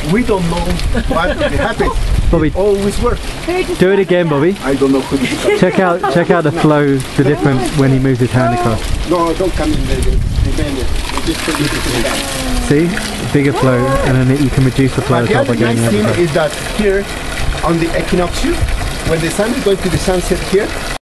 we don't know what happens. Bobby, It always works. do it again, Bobby. I don't know who this is. Check out the flow, the difference when he moves his hand across. No, don't come in the venue. Just put it in the back. See, bigger flow, and then you can reduce the flow But as the well by other getting nice the thing other is that here on the equinox, when the sun is going to the sunset here,